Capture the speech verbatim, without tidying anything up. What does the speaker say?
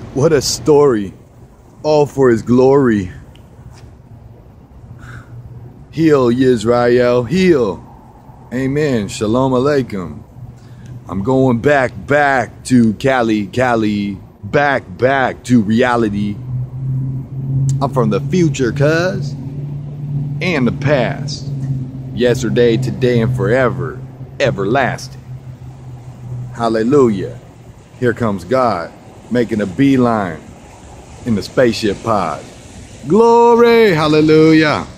What a story. All for his glory. Heal, Yisrael, heal. Amen. Shalom Aleichem. I'm going back, back to Cali, Cali. Back, back to reality. I'm from the future, cuz. And the past. Yesterday, today, and forever. Everlasting. Hallelujah. Here comes God, making a beeline in the spaceship pod. Glory, hallelujah.